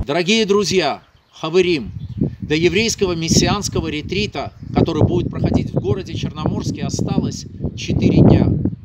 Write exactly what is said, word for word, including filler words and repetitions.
Дорогие друзья, Хаверим, до еврейского мессианского ретрита, который будет проходить в городе Черноморске, осталось четыре дня.